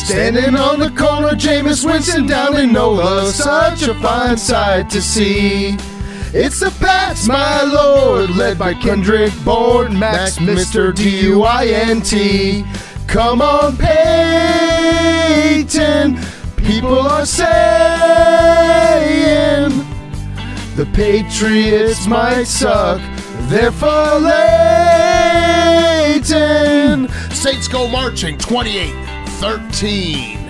Standing on the corner, Jameis, Winston down in NOLA, such a fine sight to see. It's the Pats, my lord, led by Kendrick Bourne, Max, Mr. D-U-I-N-T. Come on, Peyton, people are saying the Patriots might suck, therefore Leighton. Saints go marching 28-13.